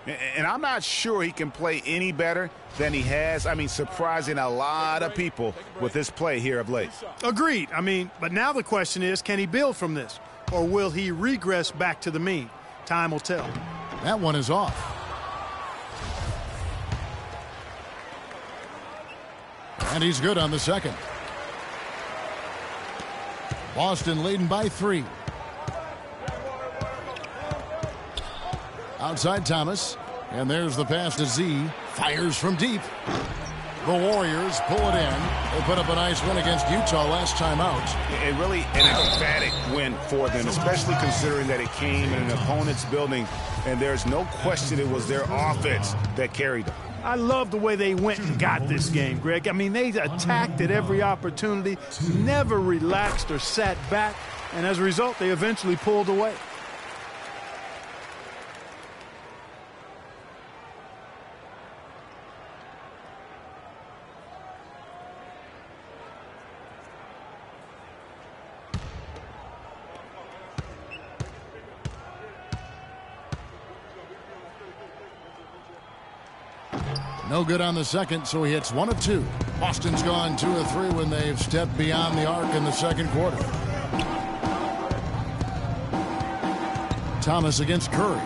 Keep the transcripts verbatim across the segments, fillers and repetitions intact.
And I'm not sure he can play any better than he has. I mean, surprising a lot of people with this play here of late. Agreed. I mean, but now the question is, can he build from this? Or will he regress back to the mean? Time will tell. That one is off. And he's good on the second. Boston leading by three. Outside Thomas. And there's the pass to Z. Fires from deep. The Warriors pull it in. They put up a nice win against Utah last time out. And really an emphatic win for them, especially considering that it came in an opponent's building. And there's no question it was their offense that carried them. I love the way they went and got this game, Greg. I mean, they attacked at every opportunity, never relaxed or sat back, and as a result, they eventually pulled away. No good on the second, so he hits one of two. Boston's gone two of three when they've stepped beyond the arc in the second quarter. Thomas against Curry.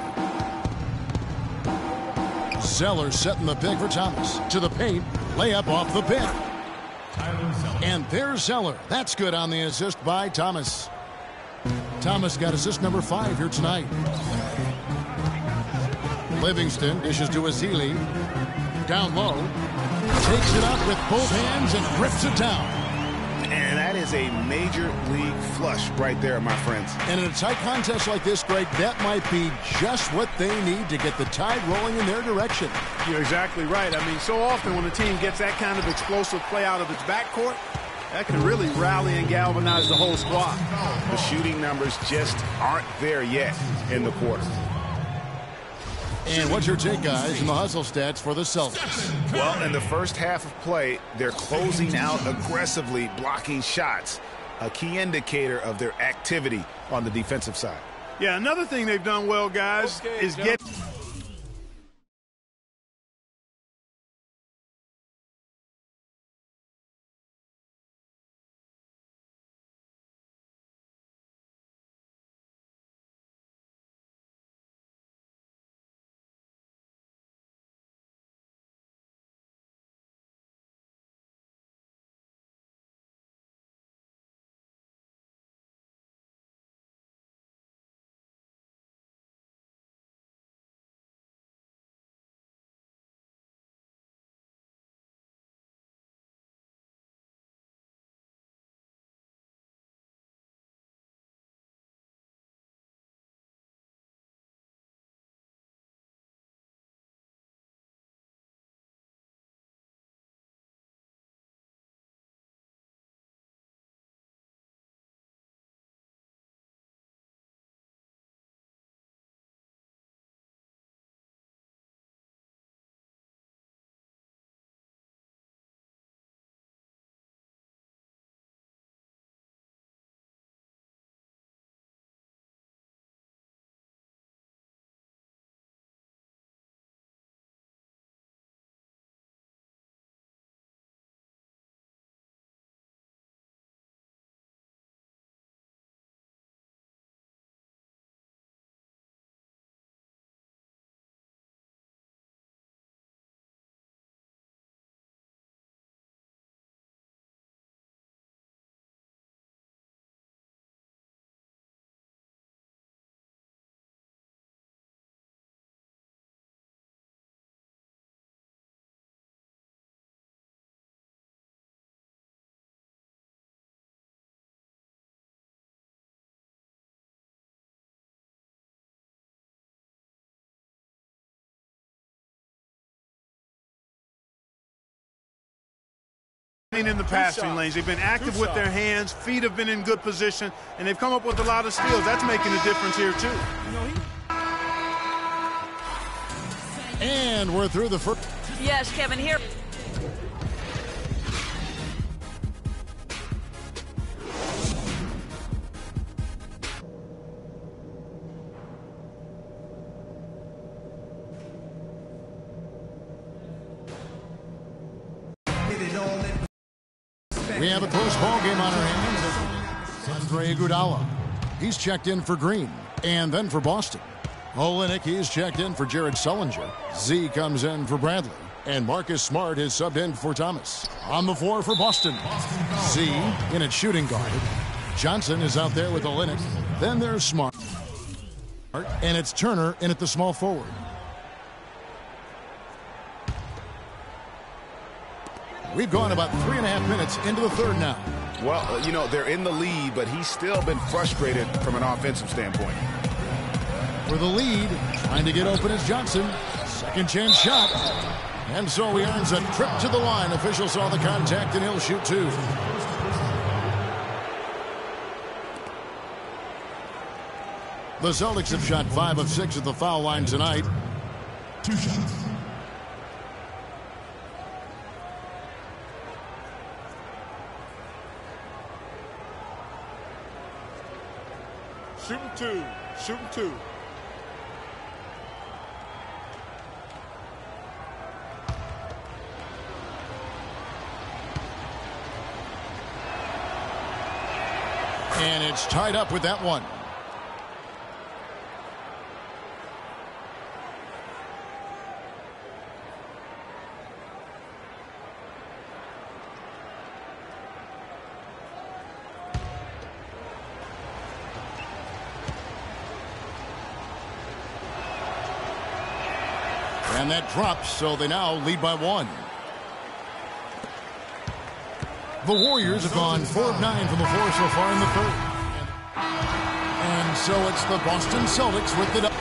Zeller setting the pick for Thomas. To the paint, layup off the pick. And there's Zeller. That's good on the assist by Thomas. Thomas got assist number five here tonight. Livingston dishes to Ezeli. Down low, takes it up with both hands and rips it down. And that is a major league flush right there, my friends. And in a tight contest like this, Greg, that might be just what they need to get the tide rolling in their direction. You're exactly right. I mean, so often when a team gets that kind of explosive play out of its backcourt, that can really rally and galvanize the whole squad. The shooting numbers just aren't there yet in the quarter. And what's your take, guys, in the hustle stats for the Celtics? Well, in the first half of play, they're closing out aggressively, blocking shots, a key indicator of their activity on the defensive side. Yeah, another thing they've done well, guys, okay, is get... in the passing lanes. They've been active with their hands. Feet have been in good position, and they've come up with a lot of steals. That's making a difference here, too. And we're through the first. Yes, Kevin, here. We have a close ball game on our hands. Andre Iguodala. He's checked in for Green. And then for Boston. Olynyk, he's checked in for Jared Sullinger. Z comes in for Bradley. And Marcus Smart is subbed in for Thomas. On the floor for Boston. Z in at shooting guard. Johnson is out there with Olynyk. Then there's Smart. And it's Turner in at the small forward. We've gone about three and a half minutes into the third now. Well, you know, they're in the lead, but he's still been frustrated from an offensive standpoint. For the lead, trying to get open is Johnson. Second chance shot. And so he earns a trip to the line. Official saw the contact and he'll shoot two. The Celtics have shot five of six at the foul line tonight. Two shots. Shooting two. Shooting two. And it's tied up with that one. And that drops, so they now lead by one. The Warriors have gone four of nine from the floor so far in the third. And so it's the Boston Celtics with the...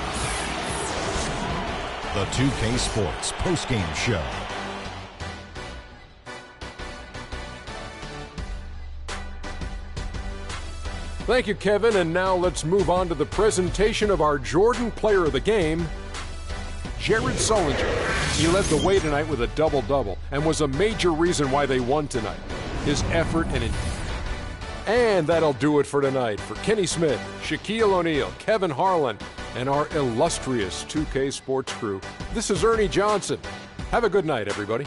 The two K Sports postgame show. Thank you, Kevin. And now let's move on to the presentation of our Jordan Player of the Game, Jared Sullinger. He led the way tonight with a double-double and was a major reason why they won tonight. His effort and in and that'll do it for tonight. For Kenny Smith, Shaquille O'Neal, Kevin Harlan, and our illustrious two K Sports crew, this is Ernie Johnson. Have a good night, everybody.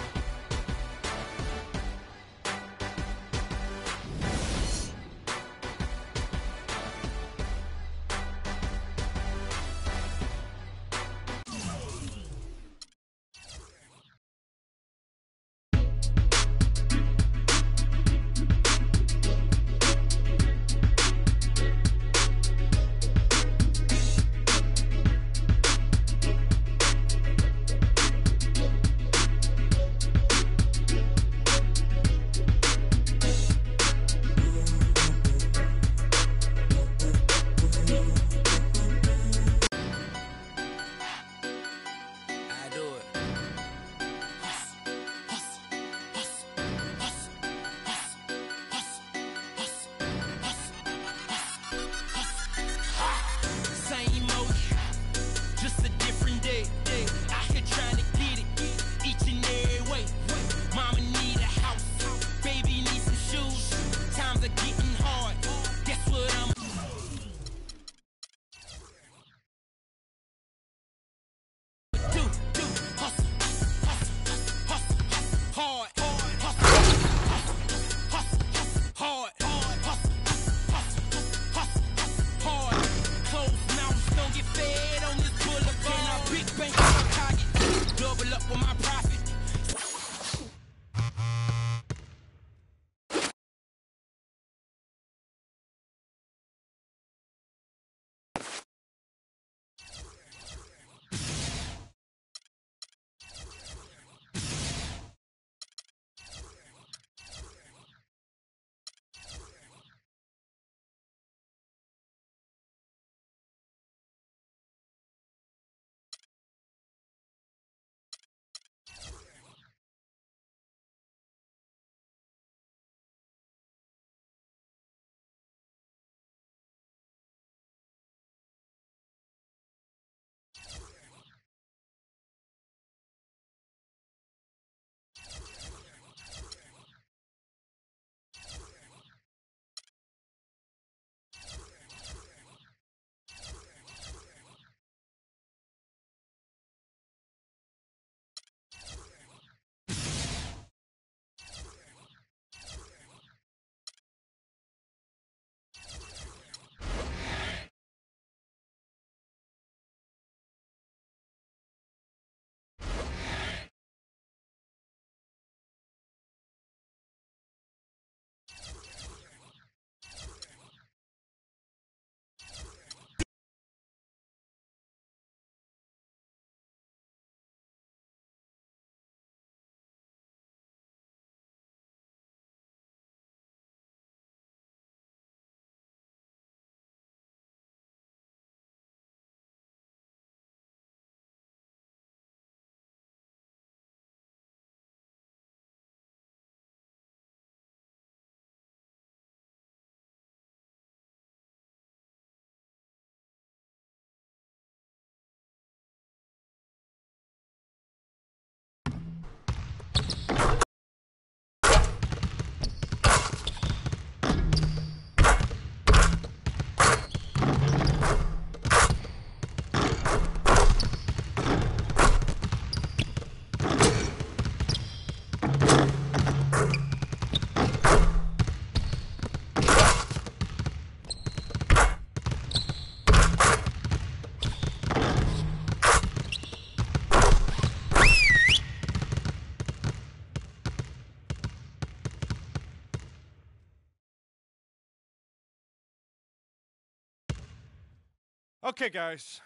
Okay, guys.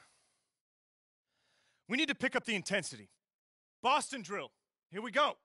We need to pick up the intensity. Boston drill. Here we go.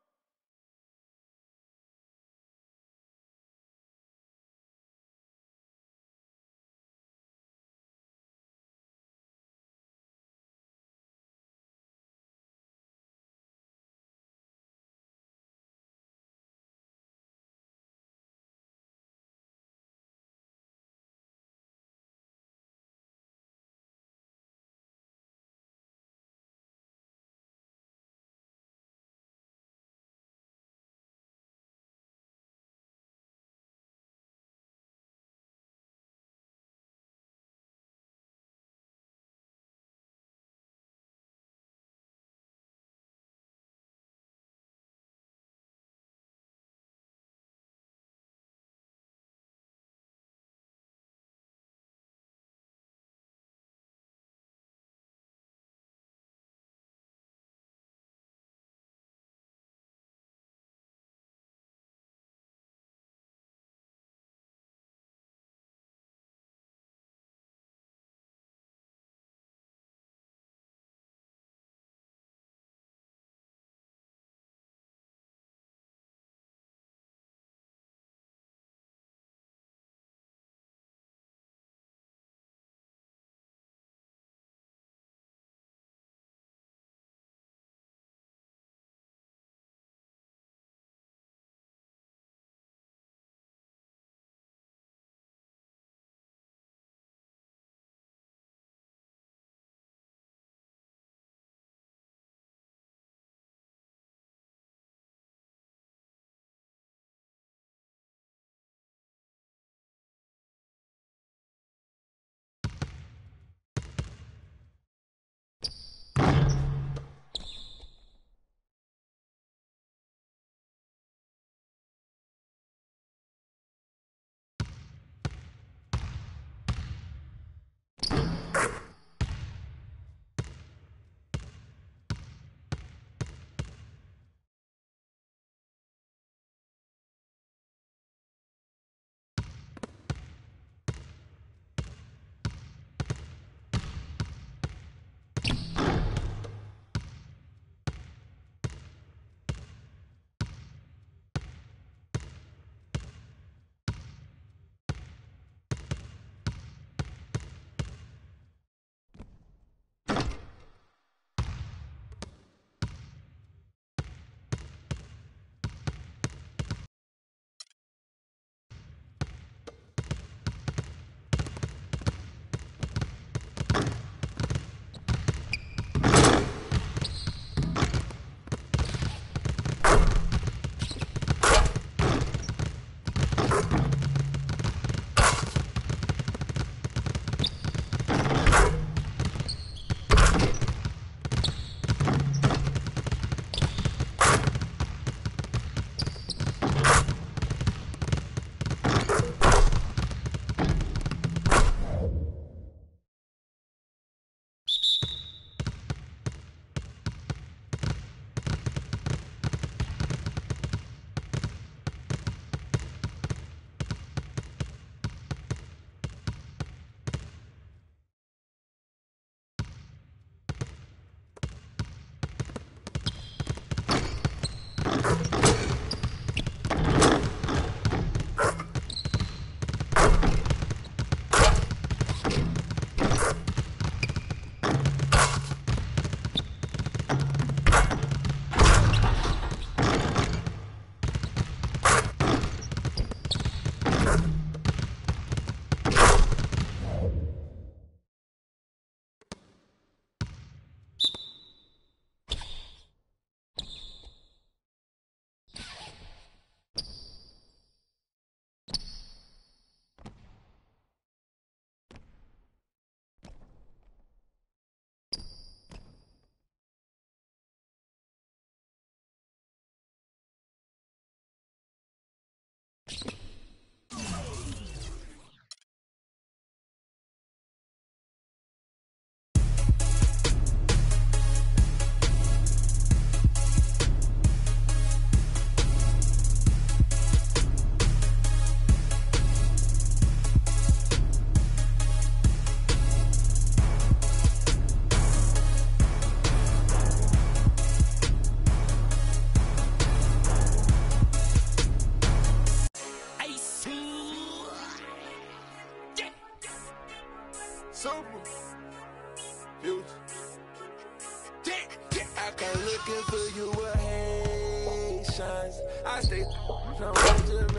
Ain't looking for you with Haitians. I stay from Jamaica.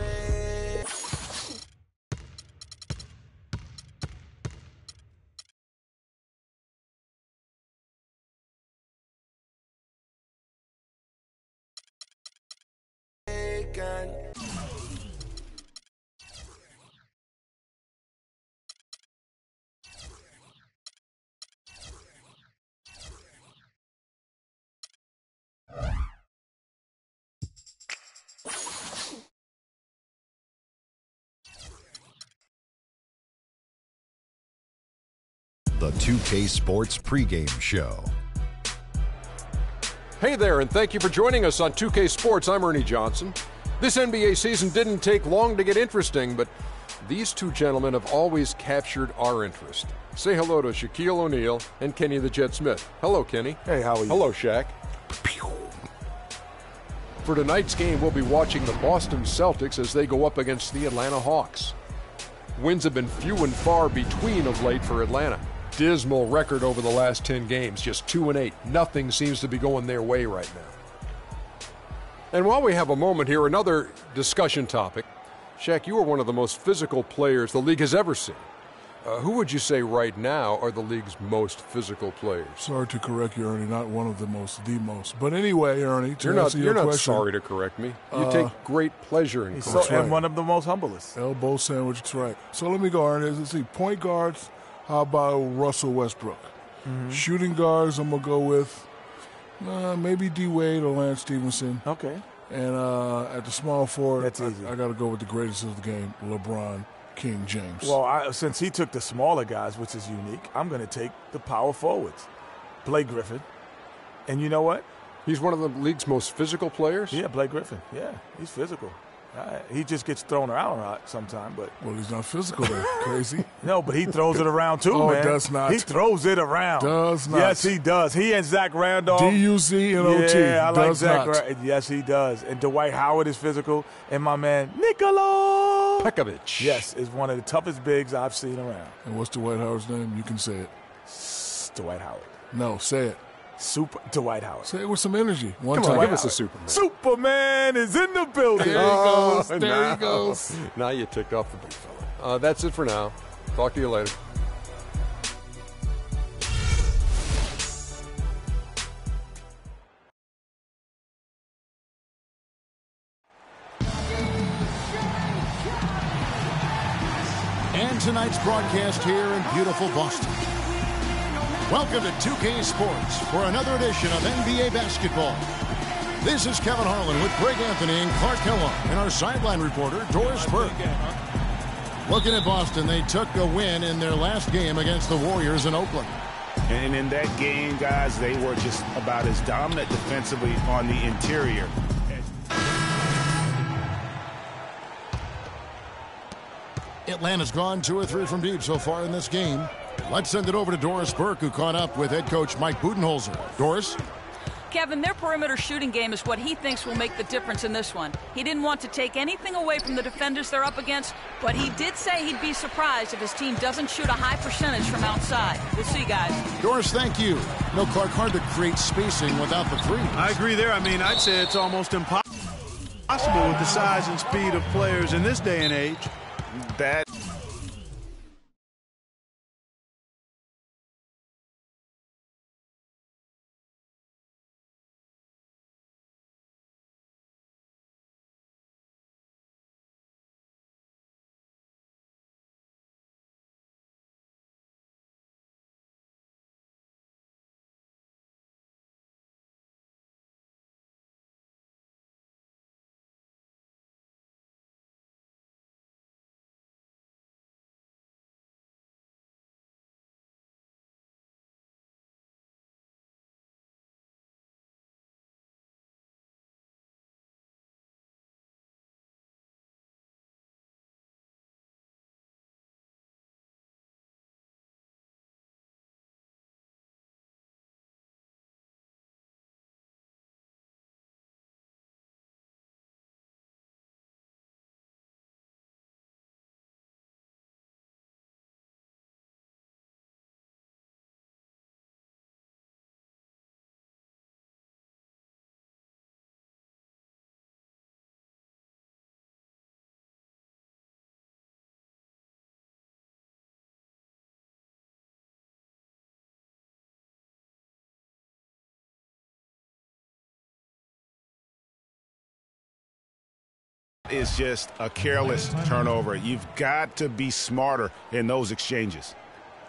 The two K Sports pregame show. Hey there, and thank you for joining us on two K Sports. I'm Ernie Johnson. This N B A season didn't take long to get interesting, but these two gentlemen have always captured our interest. Say hello to Shaquille O'Neal and Kenny the Jet Smith. Hello, Kenny. Hey, how are you? Hello, Shaq. For tonight's game, we'll be watching the Boston Celtics as they go up against the Atlanta Hawks. Wins have been few and far between of late for Atlanta. Dismal record over the last ten games, just two and eight. Nothing seems to be going their way right now. And while we have a moment here, another discussion topic. Shaq, you are one of the most physical players the league has ever seen. Uh, who would you say right now are the league's most physical players? Sorry to correct you, Ernie. Not one of the most, the most. But anyway, Ernie, to you're answer not, your you're question. You're not sorry to correct me. You uh, take great pleasure in so, correcting. right. And one of the most humblest. Elbow sandwich, that's right. So let me go, Ernie. Let's see. Point guards, how about Russell Westbrook? Mm-hmm. Shooting guards, I'm going to go with uh, maybe D. Wade or Lance Stevenson. Okay. And uh, at the small forward, That's easy. I, I got to go with the greatest of the game, LeBron King James. Well, I, since he took the smaller guys, which is unique, I'm going to take the power forwards. Blake Griffin. And you know what? He's one of the league's most physical players? Yeah, Blake Griffin. Yeah, he's physical. Uh, he just gets thrown around a lot sometimes, but well, he's not physical. Then. Crazy. No, but he throws it around too, oh, man. does not. He throws it around. Does not. Yes, he does. He and Zach Randolph. D U Z and O T. Yeah, I like does Zach. not. Ra- yes, he does. And Dwight Howard is physical, and my man Nikola Pekovic. Yes, is one of the toughest bigs I've seen around. And what's Dwight Howard's name? You can say it. S- Dwight Howard. No, say it. Super Dwight Howard. Say it with some energy. One Come time. on, give us a Superman. Superman is in the building. There he goes. There now, he goes. Now you ticked off the big fella. Uh, that's it for now. Talk to you later. And tonight's broadcast here in beautiful Boston. Welcome to two K Sports for another edition of N B A basketball. This is Kevin Harlan with Greg Anthony and Clark Kellogg and our sideline reporter, Doris Burke. Looking at Boston, they took a win in their last game against the Warriors in Oakland. And in that game, guys, they were just about as dominant defensively on the interior. Atlanta's gone two or three from deep so far in this game. Let's send it over to Doris Burke, who caught up with head coach Mike Budenholzer. Doris? Kevin, their perimeter shooting game is what he thinks will make the difference in this one. He didn't want to take anything away from the defenders they're up against, but he did say he'd be surprised if his team doesn't shoot a high percentage from outside. We'll see, guys. Doris, thank you. No, Clark, hard to create spacing without the three. I agree there. I mean, I'd say it's almost impossible with the size and speed of players in this day and age. That Is just a careless turnover. You've got to be smarter in those exchanges.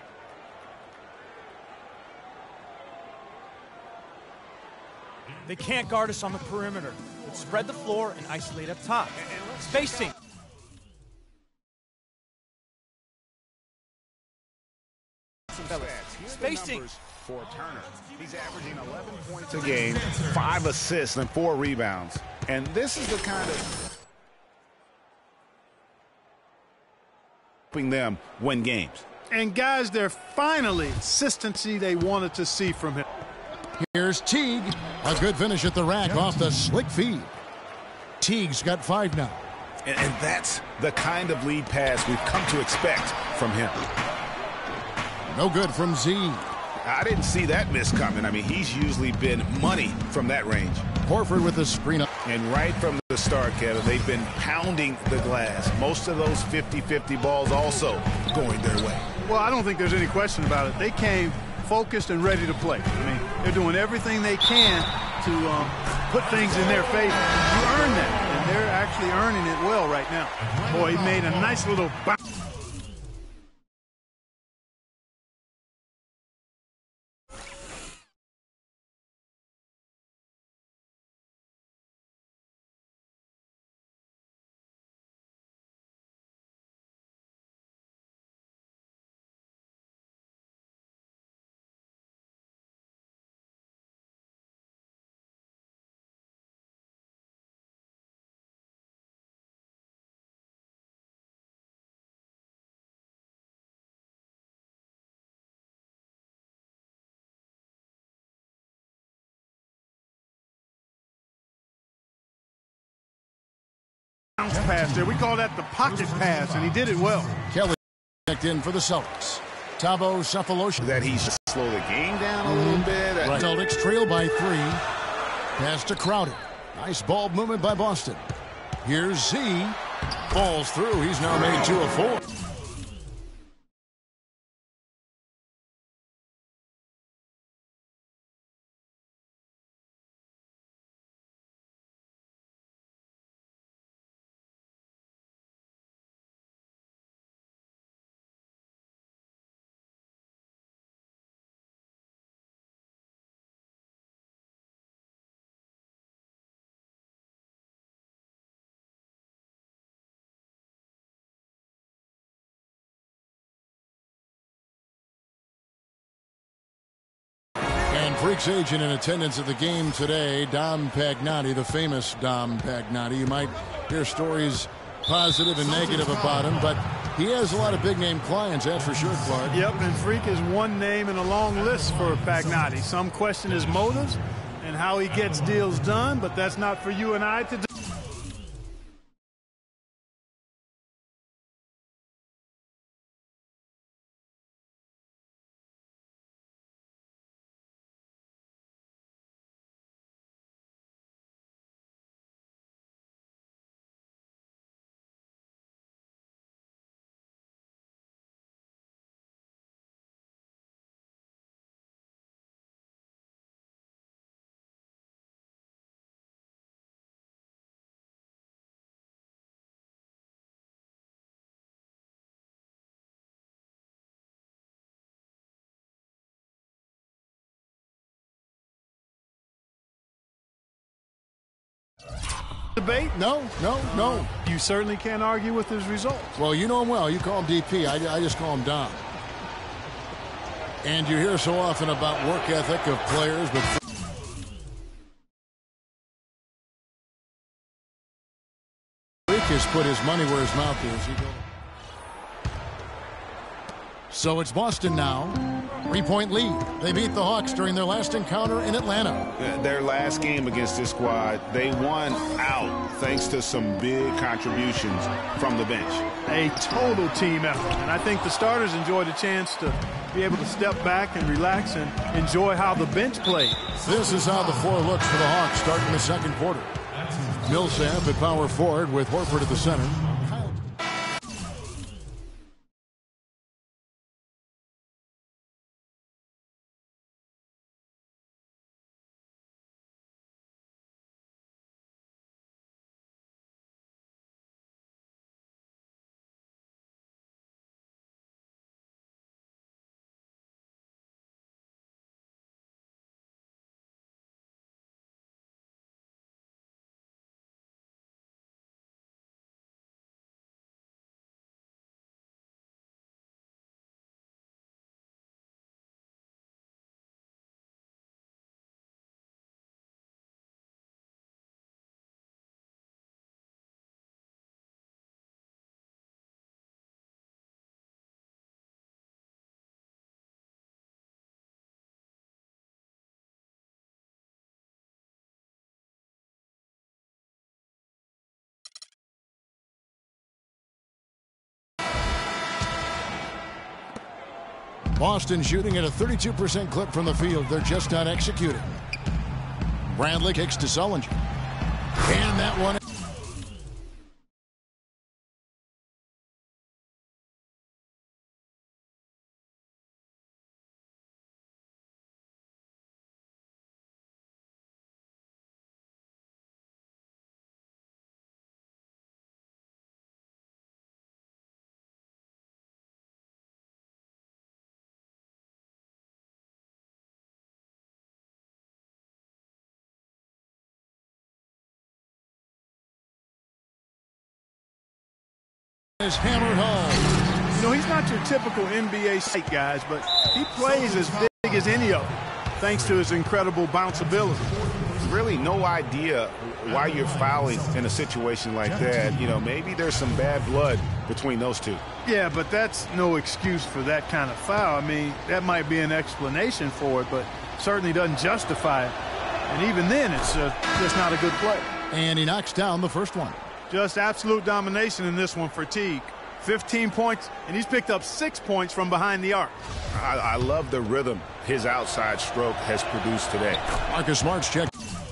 They can't guard us on the perimeter. Let's spread the floor and isolate up top. Spacing. Spacing. For Turner. He's averaging eleven points a game, five assists, and four rebounds. And this is the kind of helping them win games. And guys, they're finally consistency they wanted to see from him. Here's Teague. A good finish at the rack off the slick feed. Teague's got five now. And, and that's the kind of lead pass we've come to expect from him. No good from Z. I didn't see that miss coming. I mean, he's usually been money from that range. Horford with the screen up. And right from the start, Kevin, they've been pounding the glass. Most of those fifty fifty balls also going their way. Well, I don't think there's any question about it. They came focused and ready to play. I mean, they're doing everything they can to um, put things in their favor. You earn that, and they're actually earning it well right now. Boy, he made a nice little bounce. Pass there. We call that the pocket pass, and he did it well. Kelly checked in for the Celtics. Thabo Sefolosha. That he's just slow the game down a little bit. Right. Celtics trail by three. Pass to Crowder. Nice ball movement by Boston. Here's Z. Falls through. He's now made two of four. Freaks agent in attendance at the game today, Dom Pagnotti, the famous Dom Pagnotti. You might hear stories positive and negative about him, but he has a lot of big-name clients, that's for sure, Clark. Yep, and Freak is one name in a long list for Pagnotti. Some question his motives and how he gets deals done, but that's not for you and I to do. Debate? No, no, no. You certainly can't argue with his results. Well, you know him well. You call him D P. I, I just call him Dom. And you hear so often about work ethic of players, but Freak has put his money where his mouth is. So it's Boston now. Three-point lead. They beat the Hawks during their last encounter in Atlanta. Their last game against this squad, they won out thanks to some big contributions from the bench. A total team effort. And I think the starters enjoyed a chance to be able to step back and relax and enjoy how the bench played. This is how the floor looks for the Hawks starting the second quarter. Millsap at power forward with Horford at the center. Boston shooting at a thirty-two percent clip from the field. They're just not executing. Bradley kicks to Sullinger. And that one. Is hammered home. You know, he's not your typical N B A sight, guys, but he plays as big as any of them, thanks to his incredible bounce ability. Really no idea why you're fouling in a situation like that. You know, maybe there's some bad blood between those two. Yeah, but that's no excuse for that kind of foul. I mean, that might be an explanation for it, but certainly doesn't justify it. And even then, it's uh, just not a good play. And he knocks down the first one. Just absolute domination in this one for Teague. fifteen points, and he's picked up six points from behind the arc. I, I love the rhythm his outside stroke has produced today. Marcus Smart's check.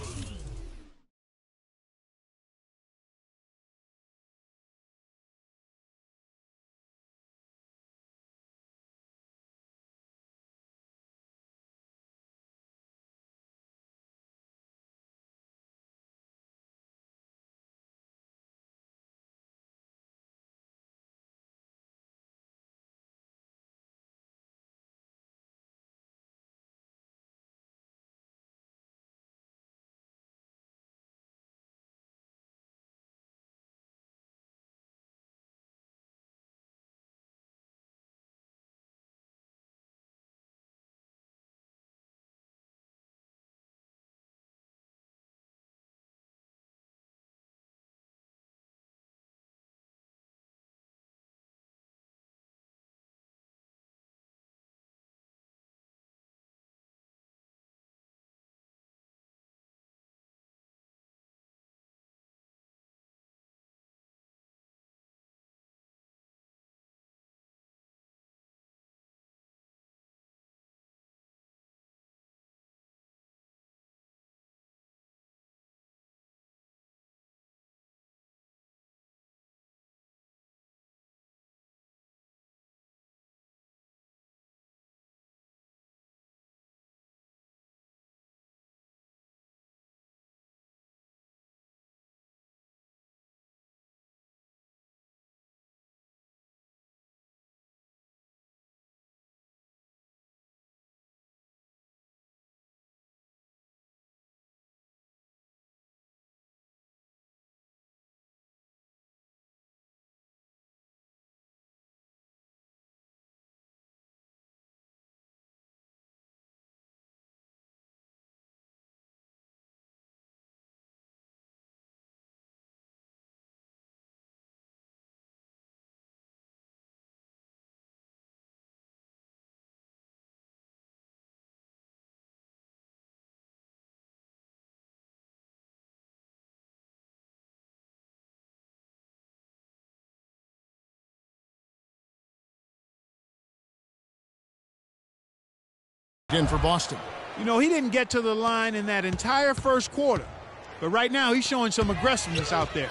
In for Boston. You know, he didn't get to the line in that entire first quarter, but right now he's showing some aggressiveness out there.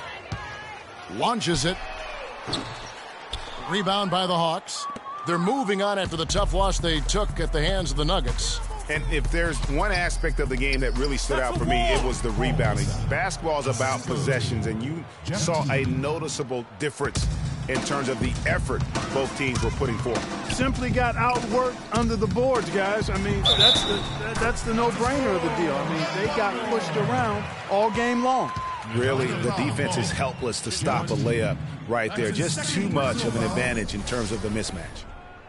Launches it. Rebound by the Hawks. They're moving on after the tough loss they took at the hands of the Nuggets. And if there's one aspect of the game that really stood out for me, it was the rebounding. Basketball is about possessions, and you saw a noticeable difference in terms of the effort both teams were putting forth. Simply got outworked under the boards, guys. I mean, that's the that's the no-brainer of the deal. I mean, they got pushed around all game long. Really, the defense is helpless to stop a layup right there. Just too much of an advantage in terms of the mismatch.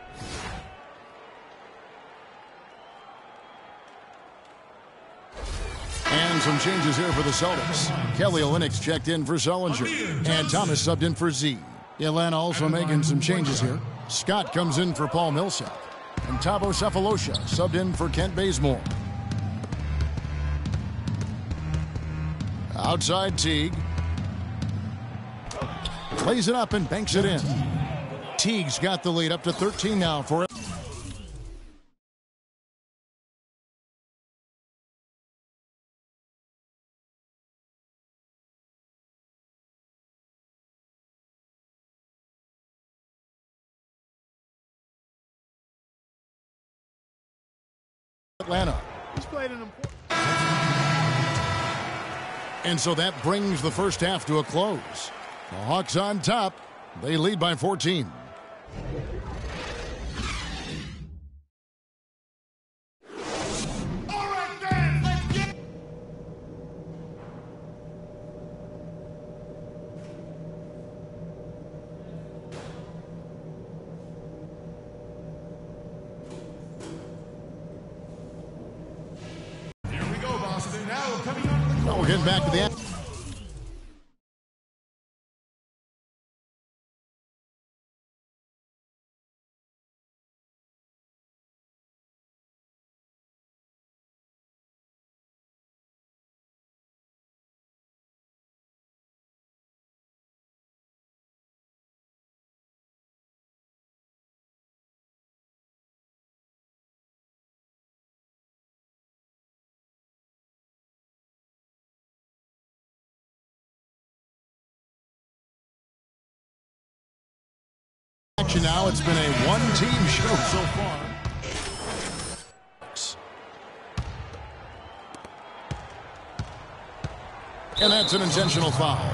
And some changes here for the Celtics. Kelly Olynyk checked in for Sullinger. And Thomas subbed in for Z. Atlanta also making some changes here. Scott comes in for Paul Millsap. And Thabo Sefolosha subbed in for Kent Bazemore. Outside Teague. Plays it up and banks it in. Teague's got the lead up to thirteen now for it. Atlanta. He's played an important... And so that brings the first half to a close. The Hawks on top. They lead by fourteen. All right, then, let's get... Here we go, Boston. Now coming on to the... Well, we're getting back to the end. Action now. It's been a one-team show so far. And that's an intentional foul.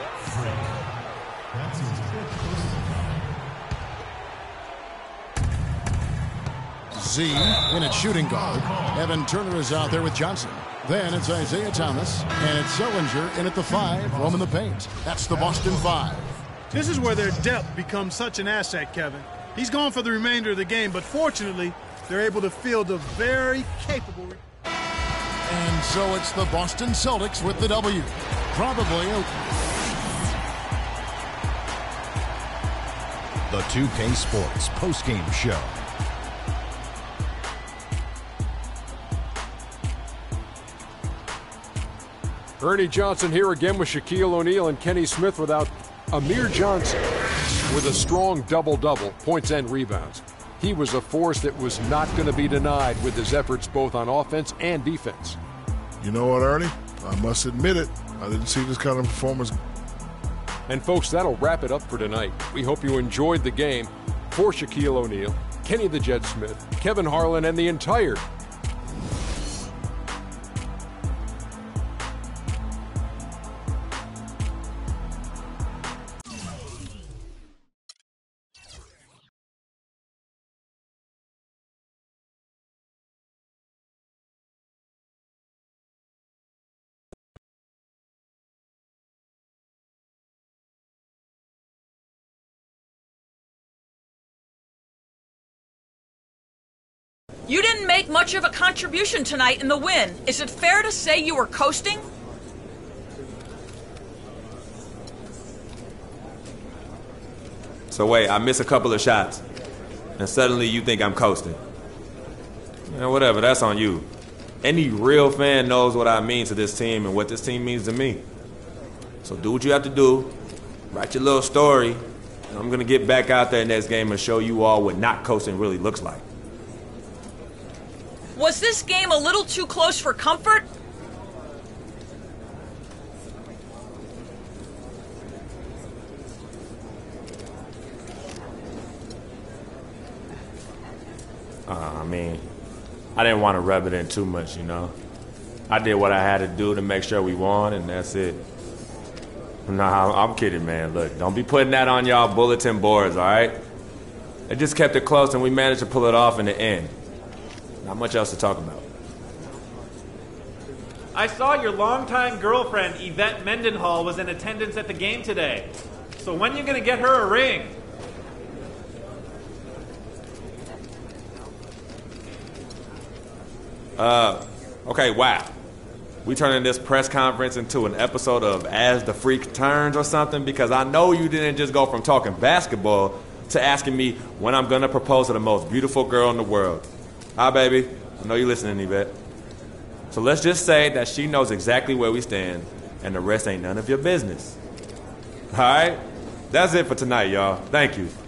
Z in at shooting guard. Evan Turner is out there with Johnson. Then it's Isaiah Thomas. And it's Sullinger in at the five, roaming the paint. That's the Boston five. This is where their depth becomes such an asset, Kevin. He's gone for the remainder of the game, but fortunately, they're able to field a very capable... And so it's the Boston Celtics with the W. Probably a... The two K Sports postgame show. Ernie Johnson here again with Shaquille O'Neal and Kenny Smith without Amir Johnson with a strong double-double, points and rebounds. He was a force that was not going to be denied with his efforts both on offense and defense. You know what, Ernie? I must admit it. I didn't see this kind of performance. And folks, that'll wrap it up for tonight. We hope you enjoyed the game. For Shaquille O'Neal, Kenny the Jet Smith, Kevin Harlan, and the entire You didn't make much of a contribution tonight in the win. Is it fair to say you were coasting? So wait, I miss a couple of shots, and suddenly you think I'm coasting. Yeah, whatever, that's on you. Any real fan knows what I mean to this team and what this team means to me. So do what you have to do, write your little story, and I'm gonna get back out there next game and show you all what not coasting really looks like. Was this game a little too close for comfort? Uh, I mean, I didn't want to rub it in too much, you know. I did what I had to do to make sure we won, and that's it. Nah, I'm kidding, man. Look, don't be putting that on y'all bulletin boards, all right? It just kept it close, and we managed to pull it off in the end. Not much else to talk about. I saw your longtime girlfriend, Yvette Mendenhall, was in attendance at the game today. So when are you going to get her a ring? Uh, okay, wow. We turning this press conference into an episode of As the Freak Turns or something? Because I know you didn't just go from talking basketball to asking me when I'm going to propose to the most beautiful girl in the world. Hi, baby. I know you're listening, Yvette. So let's just say that she knows exactly where we stand, and the rest ain't none of your business. All right? That's it for tonight, y'all. Thank you.